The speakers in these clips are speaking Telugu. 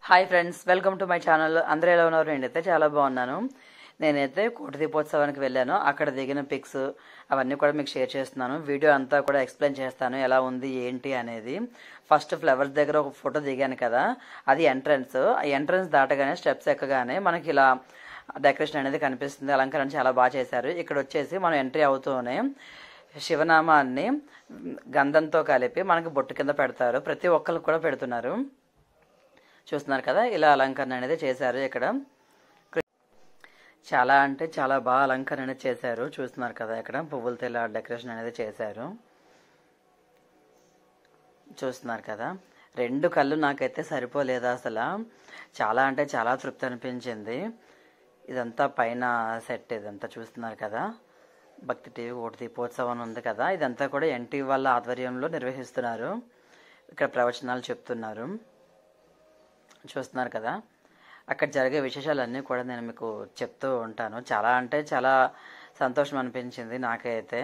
Hi friends, welcome to my channel. అందరూ ఎలా ఉన్నారు? నేనైతే చాలా బాగున్నాను. నేనైతే కోటి దీపోత్సవానికి వెళ్ళాను. అక్కడ దిగిన పిక్స్ అవన్నీ కూడా మీకు షేర్ చేస్తున్నాను. వీడియో అంతా కూడా ఎక్స్ప్లెయిన్ చేస్తాను ఎలా ఉంది ఏంటి అనేది. ఫస్ట్ ఫ్లవర్స్ దగ్గర ఒక ఫోటో దిగాను కదా, అది ఎంట్రన్స్. ఆ ఎంట్రన్స్ దాటగానే స్టెప్స్ ఎక్కగానే మనకి ఇలా డెకరేషన్ అనేది కనిపిస్తుంది. అలంకరణ చాలా బాగా చేశారు. ఇక్కడ వచ్చేసి మనం ఎంట్రీ అవుతూనే శివనామాన్ని గంధంతో కలిపి మనకి బొట్టు కింద పెడతారు. ప్రతి ఒక్కరికి కూడా పెడుతున్నారు. చూస్తున్నారు కదా, ఇలా అలంకరణ అనేది చేశారు. ఇక్కడ చాలా అంటే చాలా బాగా అలంకరణ అనేది చేశారు. చూస్తున్నారు కదా, ఇక్కడ పువ్వులతో ఇలా డెకరేషన్ అనేది చేశారు. చూస్తున్నారు కదా, రెండు కళ్ళు నాకైతే సరిపోలేదు అసలు. చాలా అంటే చాలా తృప్తి అనిపించింది. ఇదంతా పైన సెట్, ఇదంతా చూస్తున్నారు కదా, భక్తి టీవీ కోటి దీపోత్సవం ఉంది కదా, ఇదంతా కూడా ఎన్టీవీ వాళ్ళ ఆధ్వర్యంలో నిర్వహిస్తున్నారు. ఇక్కడ ప్రవచనాలు చెప్తున్నారు. చూస్తున్నారు కదా, అక్కడ జరిగే విశేషాలన్నీ కూడా నేను మీకు చెప్తూ ఉంటాను. చాలా అంటే చాలా సంతోషం అనిపించింది నాకైతే.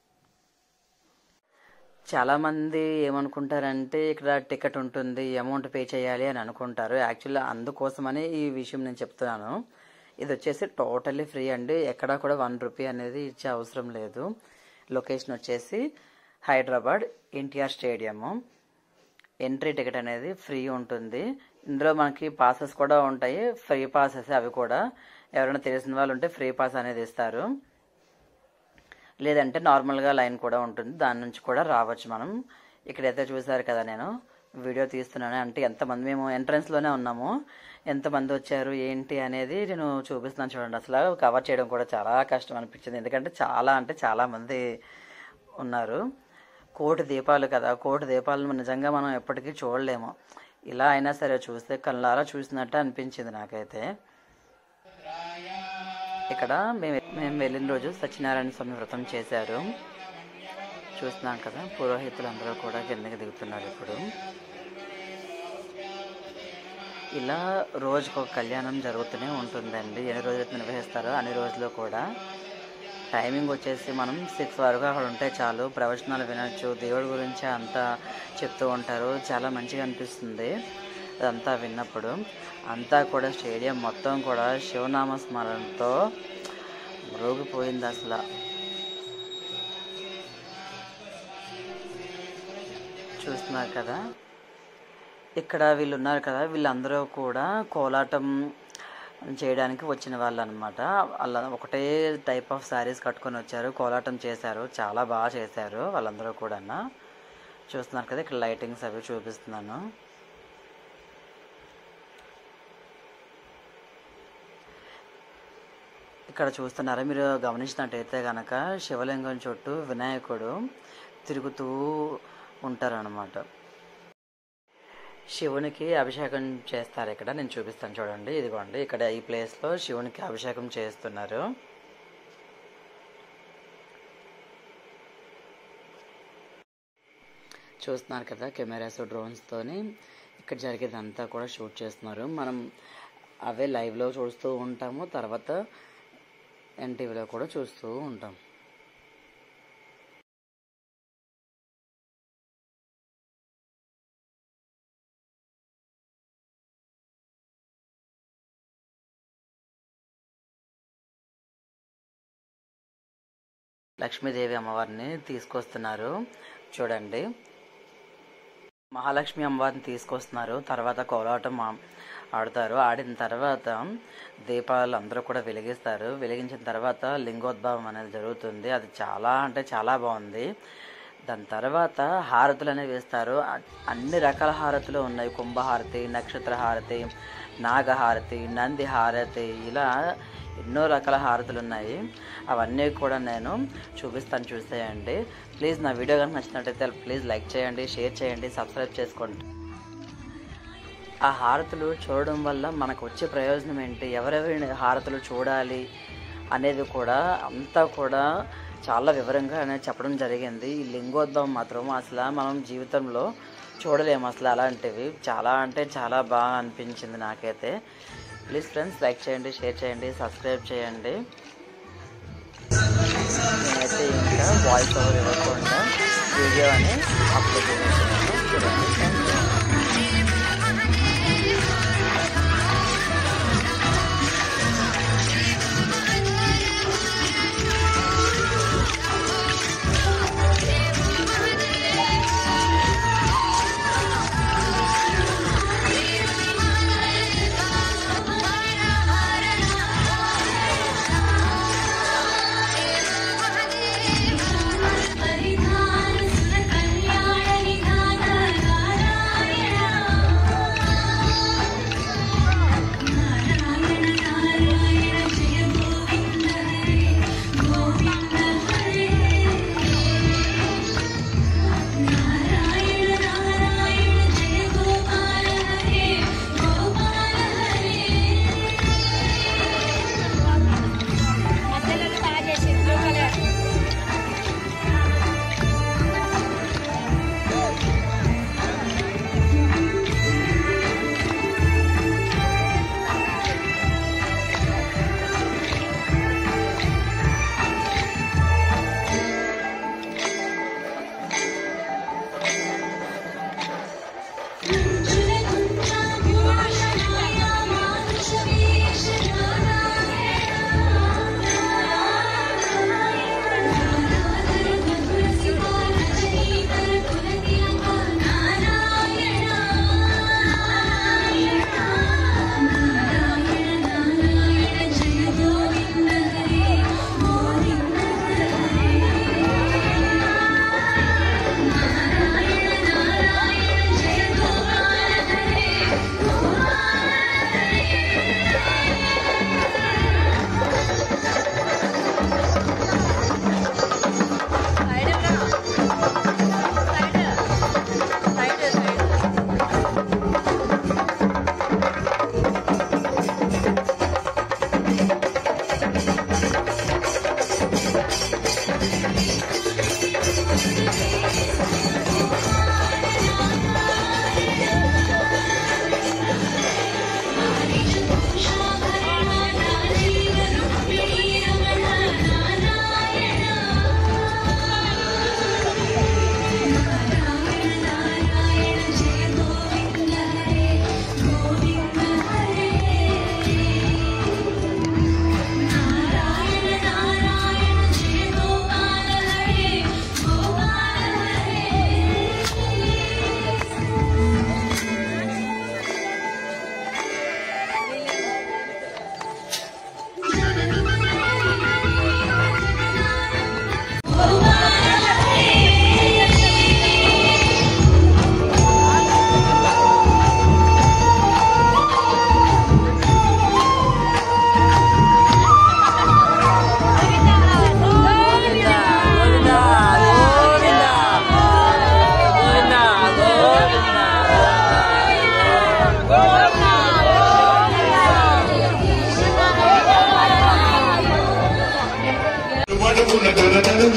చాలామంది ఏమనుకుంటారంటే ఇక్కడ టికెట్ ఉంటుంది, అమౌంట్ పే చేయాలి అని అనుకుంటారు. యాక్చువల్లీ అందుకోసమని ఈ విషయం నేను చెప్తున్నాను. ఇది వచ్చేసి టోటల్లీ ఫ్రీ అండి. ఎక్కడా కూడా 1 రూపీ అనేది ఇచ్చే అవసరం లేదు. లొకేషన్ వచ్చేసి Hyderabad NTR stadium. Entry ticket అనేది ఫ్రీ ఉంటుంది. ఇందులో మనకి పాసెస్ కూడా ఉంటాయి, ఫ్రీ పాసెస్. అవి కూడా ఎవరైనా తెలిసిన వాళ్ళు ఉంటే ఫ్రీ పాస్ అనేది ఇస్తారు. లేదంటే నార్మల్గా లైన్ కూడా ఉంటుంది, దాని నుంచి కూడా రావచ్చు మనం. ఇక్కడైతే చూసారు కదా, నేను వీడియో తీస్తున్నాను. అంటే ఎంతమంది, మేము ఎంట్రన్స్లోనే ఉన్నాము, ఎంతమంది వచ్చారు ఏంటి అనేది నేను చూపిస్తున్నాను. చూడండి, అసలు కవర్ చేయడం కూడా చాలా కష్టం అనిపించింది. ఎందుకంటే చాలా అంటే చాలా మంది ఉన్నారు. కోటి దీపాలు కదా, కోటి దీపాలను నిజంగా మనం ఎప్పటికీ చూడలేము. ఇలా అయినా సరే చూస్తే కళ్ళారా చూసినట్టు అనిపించింది నాకైతే. ఇక్కడ మేము వెళ్ళిన రోజు సత్యనారాయణ స్వామి వ్రతం చేశారు. చూస్తున్నాం కదా, పురోహితులు అందరూ కూడా కిందకి దిగుతున్నారు. ఇప్పుడు ఇలా రోజుకు ఒక కళ్యాణం జరుగుతూనే ఉంటుందండి. ఎన్ని రోజులు నిర్వహిస్తారో అన్ని రోజులు కూడా. టైమింగ్ వచ్చేసి మనం 6 వరకు అక్కడ ఉంటే చాలు, ప్రవచనాలు వినొచ్చు. దేవుడి గురించి అంతా చెప్తూ ఉంటారు. చాలా మంచిగా అనిపిస్తుంది అదంతా విన్నప్పుడు. అంతా కూడా స్టేడియం మొత్తం కూడా శివనామ స్మరణతో మ్రోగిపోయింది అసలు. చూస్తున్నారు కదా, ఇక్కడ వీళ్ళు ఉన్నారు కదా, వీళ్ళందరూ కూడా కోలాటం చేయడానికి వచ్చిన వాళ్ళు అనమాట. అలా ఒకటే టైప్ ఆఫ్ శారీస్ కట్టుకొని వచ్చారు, కోలాటం చేశారు. చాలా బాగా చేశారు వాళ్ళందరూ కూడా. చూస్తున్నారు కదా, ఇక్కడ లైటింగ్స్ అవి చూపిస్తున్నాను. ఇక్కడ చూస్తున్నారా, మీరు గమనించినట్టయితే కనుక శివలింగం చుట్టూ వినాయకుడు తిరుగుతూ ఉంటారనమాట. శివునికి అభిషేకం చేస్తారు ఇక్కడ. నేను చూపిస్తాను చూడండి. ఇదిగోండి, ఇక్కడ ఈ ప్లేస్లో శివునికి అభిషేకం చేస్తున్నారు. చూస్తున్నారు కదా, కెమెరాస్ డ్రోన్స్తోని ఇక్కడ జరిగేదంతా కూడా షూట్ చేస్తున్నారు. మనం అవే లైవ్లో చూస్తూ ఉంటాము, తర్వాత ఎన్టీవీలో కూడా చూస్తూ ఉంటాం. లక్ష్మీదేవి అమ్మవారిని తీసుకొస్తున్నారు చూడండి. మహాలక్ష్మి అమ్మవారిని తీసుకొస్తున్నారు. తర్వాత కోలాటం ఆడుతారు. ఆడిన తర్వాత దీపాలు అందరూ కూడా వెలిగిస్తారు. వెలిగించిన తర్వాత లింగోద్భవం అనేది జరుగుతుంది. అది చాలా అంటే చాలా బాగుంది. దాని తర్వాత హారతులు అనేవి వేస్తారు. అన్ని రకాల హారతులు ఉన్నాయి. కుంభహారతి, నక్షత్ర హారతి, నాగహారతి, నంది హారతి, ఇలా ఎన్నో రకాల హారతులు ఉన్నాయి. అవన్నీ కూడా నేను చూపిస్తాను, చూసేయండి. ప్లీజ్ నా వీడియో కనుక నచ్చినట్టయితే ప్లీజ్ లైక్ చేయండి, షేర్ చేయండి, సబ్స్క్రైబ్ చేసుకోండి. ఆ హారతులు చూడడం వల్ల మనకు వచ్చే ప్రయోజనం ఏంటి, ఎవరెవరి హారతులు చూడాలి అనేది కూడా అంతా కూడా చాలా వివరంగా అనేది చెప్పడం జరిగింది. ఈ లింగోద్భవం మాత్రం అసలు మనం జీవితంలో చూడలేము అసలు. అలాంటివి చాలా అంటే చాలా బాగా అనిపించింది నాకైతే. ప్లీజ్ ఫ్రెండ్స్, లైక్ చేయండి, షేర్ చేయండి, సబ్స్క్రైబ్ చేయండి. నేనైతే ఇంకా వాయిస్ ఓవర్ ఇవ్వకుండా వీడియో అని అప్లోడ్ చేస్తున్నాను. చూడండి.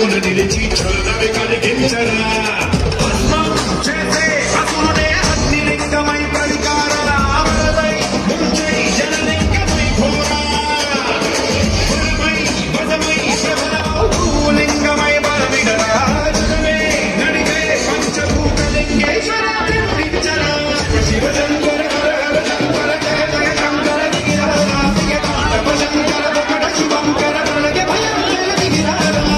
చెంగున నిలిచి చల్లవి కలిగించరా చేసే అసురుడే అగ్నిలింగమై పరికార ఆవరదై ముంచై జనలింగమై ఘోరా వదమై శివలింగమై బలమిడరా జగమే నడివే పంచభూతలింగేశ్వర తిరువించరా శివశంకర హర శంకర జయ జయ శంకర దిగిరా తాండవ శంకర ఒకట శివంకర ప్రళయ భయంకర దిగిరా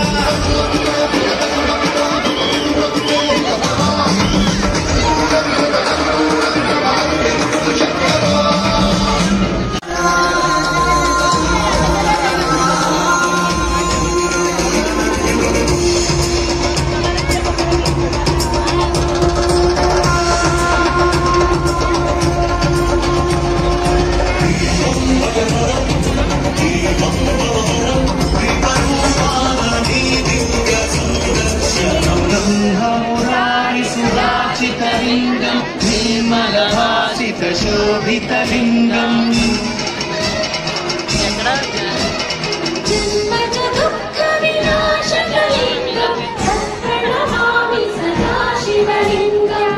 శోభితలింగం జన్మజ దుఃఖ వినాశకలింగం ప్రణమామి సదా శివలింగం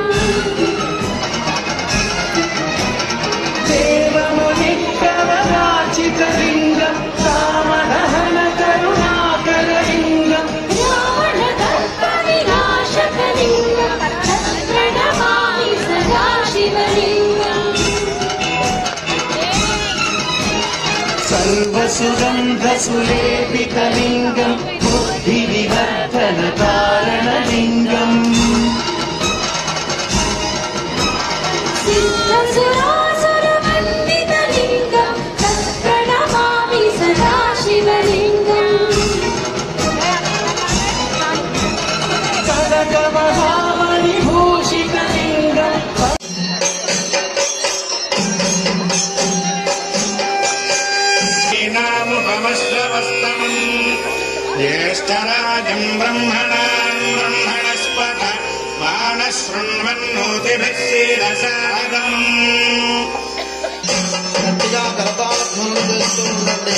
దేవమునికవరాచితలింగం కామదహన కరుణాకరలింగం రావణ దర్ప వినాశకలింగం ప్రణమామి సదా శివలింగం సర్వసుగంధసులేపితలింగం బుద్ధి వివర్ధన కారణలింగం సిద్ధసురాసురవందితలింగం ప్రణమామి సదా శివలింగం కనకమహామణి భూషితలింగం నాముపమశ్రవస్తమం జ్యేష్ఠరాజం బ్రహ్మణాన్ బ్రహ్మణస్పత మానశృణ్వన్నోతిభిः శిరసాదం గట్టిగా కరతాళధ్వనులు చేస్తూ ఉండండి.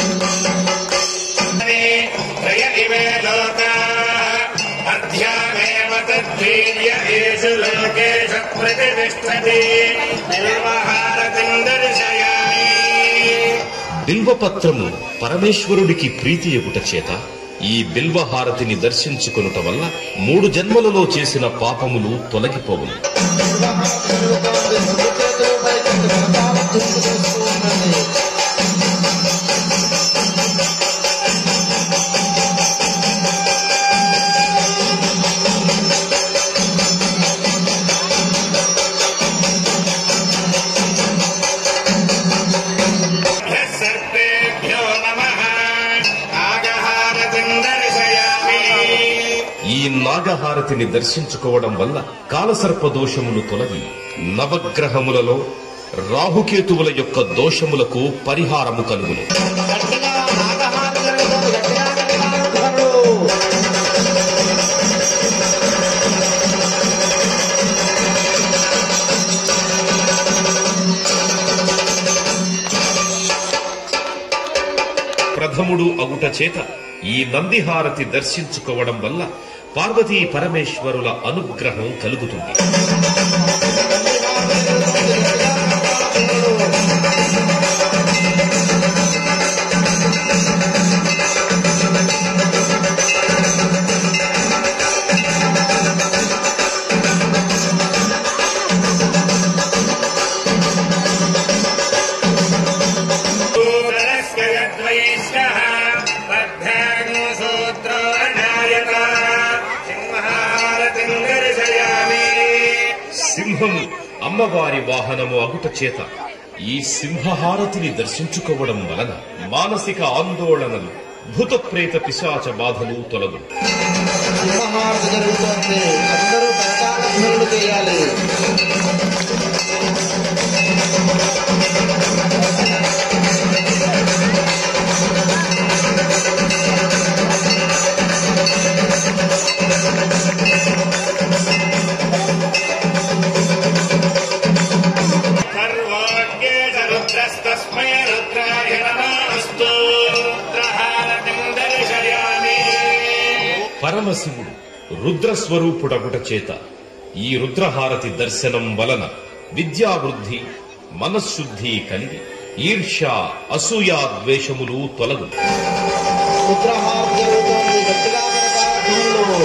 త్రయ ఇమే లోకాః అధ్యామేవ తద్వీర్య ఏషు లోకేషు ప్రతిష్ఠతి బిల్వహారతిం దర్శయామి. బిల్వపత్రము పరమేశ్వరుడికి ప్రీతియగుట చేత ఈ బిల్వహారతిని దర్శించుకొనుట వల్ల 3 జన్మలలో చేసిన పాపములు తొలగిపోవును. రెండు చేతులు పైకెత్తి కరతాళధ్వనులు చేస్తూ ఉండండి. సర్పేభ్యో నమః నాగహారతిం దర్శయామి. ఈ నాగహారతిని దర్శించుకోవడం వల్ల కాలసర్ప దోషములు తొలగి నవగ్రహములలో రాహుకేతువుల యొక్క దోషములకు పరిహారము కలుగును. గట్టిగా నాగహారతి జరుగుతుంది. గట్టిగా కరతాళధ్వనులు. ప్రథముడు అగుట చేత ఈ నందిహారతి దర్శించుకోవడం వల్ల పార్వతీ పరమేశ్వరుల అనుగ్రహం కలుగుతుంది. భూతలస్య యద్వైష్ణః బద్ధాగ్నో సూత్రో అనాయత సింహారతిం దర్శయామి. సింహము అమ్మవారి వాహనము అగుట చేత ఈ సింహహారతిని దర్శించుకోవడం వలన మానసిక ఆందోళనలు భూత ప్రేత పిశాచ బాధలు తొలగు. సింహహారతి జరుగుతోంది. అందరూ కరతాళధ్వనులు చేయాలి. సర్వోజ్ఞేశ రుద్రస్తస్మై రుద్రాయ నమోస్తు. రుద్రహారతిం దర్శయామి. పరమశివుడు రుద్రస్వరూపుడగుట చేత ఈ రుద్రహారతి దర్శనం వలన విద్యావృద్ధి, మనశ్శుద్ధి కలిగి ఈర్ష్య, అసూయ, ద్వేషములు తొలగు. రుద్రహారతి జరుగుతోంది. గట్టిగా ధ్వనులు.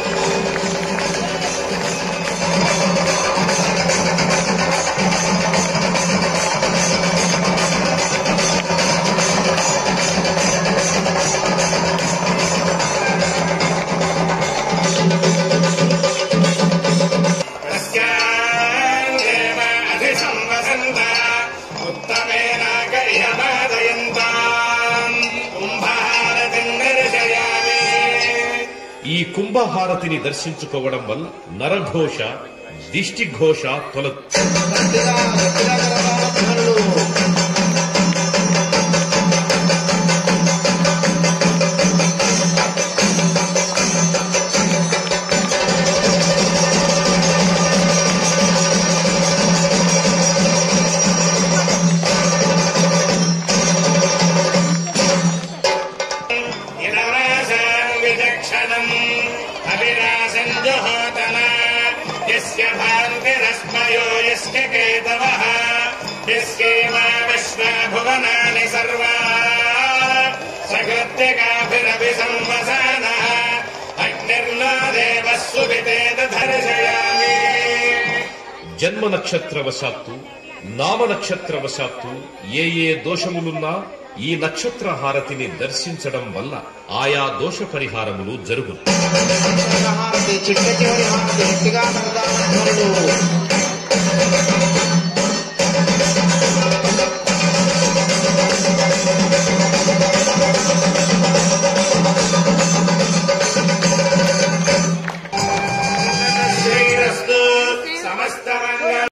ఈ కుంభహారతిని దర్శించుకోవడం వల్ల నరఘోష, దిష్టిఘోష తొలగు. భువనాని సర్వా సకృత్యకాభిరభి సంవసానః అగ్నిర్నో దేవః సువితేన దర్శయామి. జన్మ నక్షత్రవశాత్తు, నామ నక్షత్రవశాత్తు ఏ దోషములున్నా ఈ నక్షత్ర హారతిని దర్శించడం వల్ల ఆయా దోష పరిహారములు జరుగును. చిట్ట చివరి హారతి గట్టిగా ధ్వనులు.